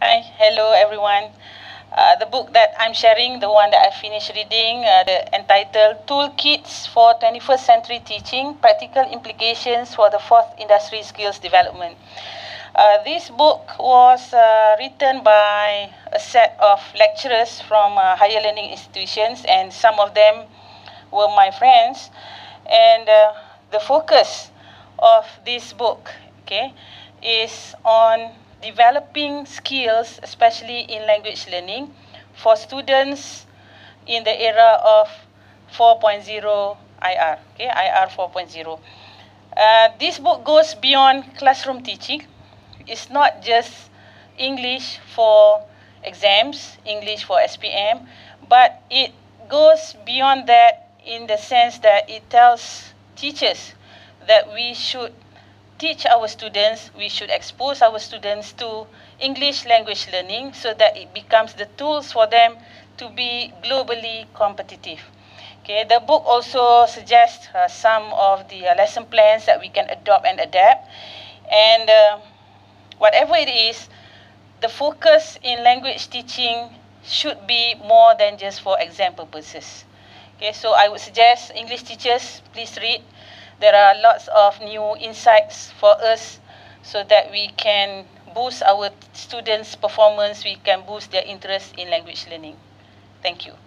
Hi, hello everyone. The book that I'm sharing, the one that I finished reading, entitled Toolkits for 21st Century Teaching, Practical Implications for the Fourth Industry Skills Development. This book was written by a set of lecturers from higher learning institutions, and some of them were my friends. And the focus of this book, is on developing skills, especially in language learning, for students in the era of 4.0 IR, IR 4.0. This book goes beyond classroom teaching. It's not just English for exams, English for SPM, but it goes beyond that in the sense that it tells teachers that we should teach our students, we should expose our students to English language learning so that it becomes the tools for them to be globally competitive. The book also suggests some of the lesson plans that we can adopt and adapt. And whatever it is, the focus in language teaching should be more than just for exam purposes. So I would suggest English teachers, please read. There are lots of new insights for us so that we can boost our students' performance, we can boost their interest in language learning. Thank you.